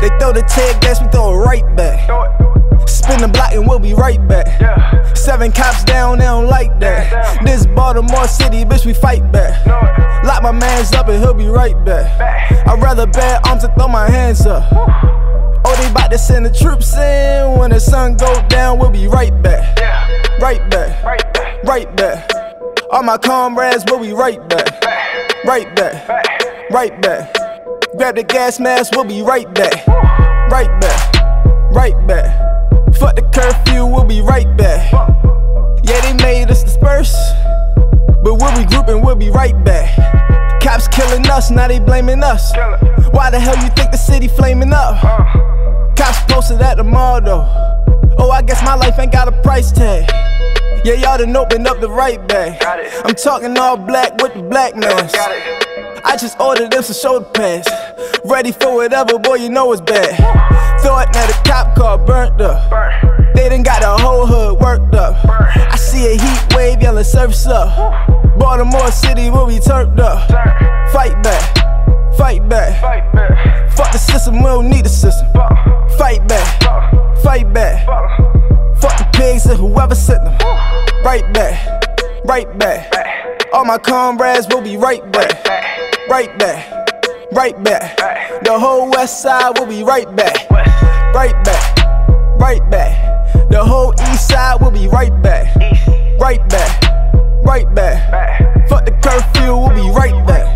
They throw the tear gas, we throw it right back. Spin the block and we'll be right back. 7 cops down, they don't like that. This Baltimore City, bitch, we fight back. Lock my mans up and he'll be right back. I'd rather bear arms than throw my hands up. Oh, they bout to send the troops in. When the sun go down, we'll be right back. Right back, right back. All my comrades, we'll be right back. Right back, right back. Grab the gas mask, we'll be right back. Right back, right back. Fuck the curfew, we'll be right back. Yeah, they made us disperse, but we'll regroup and we'll be right back. Cops killing us, now they blaming us. Why the hell you think the city flaming up? Cops posted at the mall though. Oh, I guess my life ain't got a price tag. Yeah, y'all done opened up the right bag. I'm talking all black with the black mask. I just ordered them some shoulder pads. Ready for whatever, boy, you know it's bad. Thought that a cop car burnt up. They done got the whole hood worked up. I see a heat wave yelling surf's up. Baltimore City will be turned up. Fight back, fight back. Fuck the system, we don't need the system. Fight back, fight back. Fuck the pigs and whoever sent them. Right back, right back. All my comrades will be right back. Right back, right back. The whole west side will be right back. Right back, right back. The whole east side will be right back. Right back, right back. Fuck the curfew, we'll be right back.